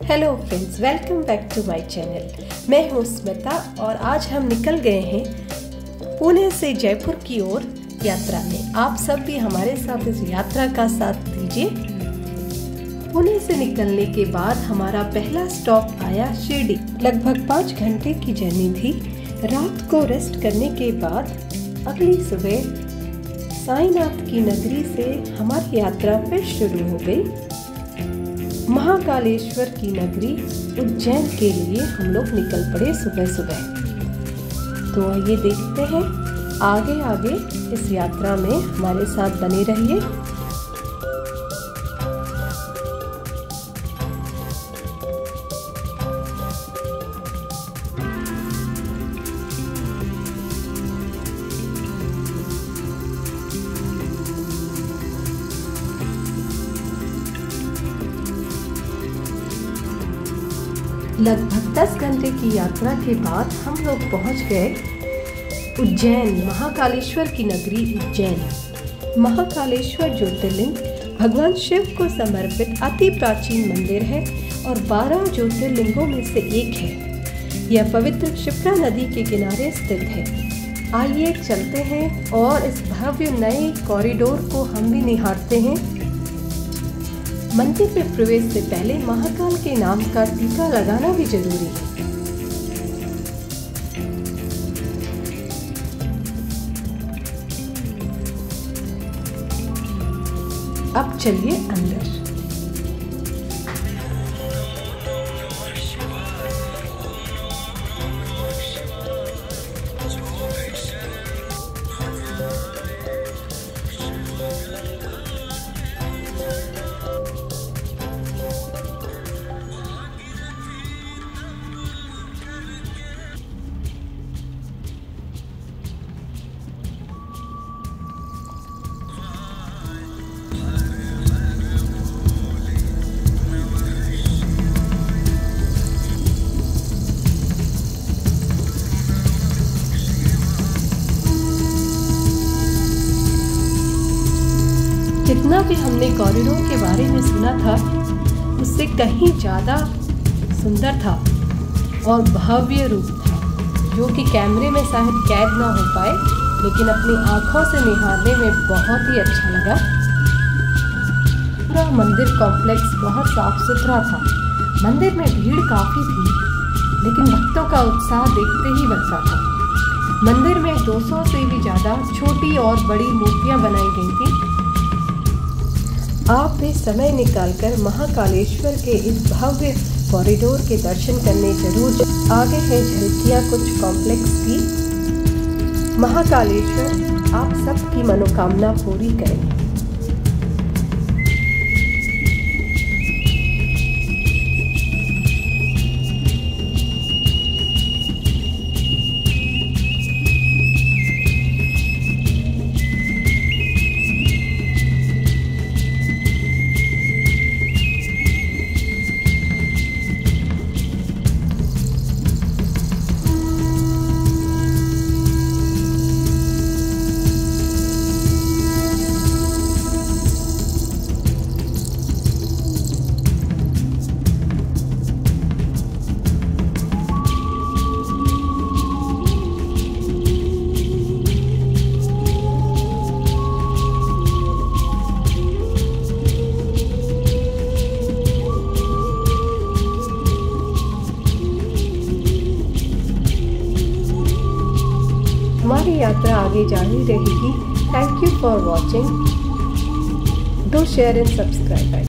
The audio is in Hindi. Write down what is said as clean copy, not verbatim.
Hello friends, welcome back to my channel. मैं हूँ स्मिता और आज हम निकल गए हैं पुणे से जयपुर की ओर यात्रा में। आप सब भी हमारे साथ इस यात्रा का साथ दीजिए। पुणे से निकलने के बाद हमारा पहला स्टॉप आया शिरडी। लगभग 5 घंटे की जर्नी थी। रात को रेस्ट करने के बाद अगली सुबह साईनाथ की नगरी से हमारी यात्रा फिर शुरू हो गई। महाकालेश्वर की नगरी उज्जैन के लिए हम लोग निकल पड़े सुबह सुबह। तो आइए देखते हैं आगे आगे इस यात्रा में हमारे साथ बने रहिए। लगभग 10 घंटे की यात्रा के बाद हम लोग पहुंच गए उज्जैन, महाकालेश्वर की नगरी उज्जैन। महाकालेश्वर ज्योतिर्लिंग भगवान शिव को समर्पित अति प्राचीन मंदिर है और 12 ज्योतिर्लिंगों में से एक है। यह पवित्र शिप्रा नदी के किनारे स्थित है। आइए चलते हैं और इस भव्य नए कॉरिडोर को हम भी निहारते हैं। मंदिर में प्रवेश से पहले महाकाल के नाम का टीका लगाना भी जरूरी है। अब चलिए अंदर। जितना भी हमने कॉरिडोर के बारे में सुना था उससे कहीं ज़्यादा सुंदर था और भव्य रूप था, जो कि कैमरे में शायद कैद ना हो पाए, लेकिन अपनी आँखों से निहारने में बहुत ही अच्छा लगा। पूरा मंदिर कॉम्प्लेक्स बहुत साफ सुथरा था। मंदिर में भीड़ काफ़ी थी, लेकिन भक्तों का उत्साह देखते ही बनता था। मंदिर में 200 से भी ज़्यादा छोटी और बड़ी मूर्तियाँ बनाई गई थी। आप भी समय निकालकर महाकालेश्वर के इस भव्य कॉरिडोर के दर्शन करने जरूर। आगे है झलकियाँ कुछ कॉम्प्लेक्स की। महाकालेश्वर आप सबकी मनोकामना पूरी करें। हमारी यात्रा आगे जारी रहेगी। Thank you for watching. Do share and subscribe.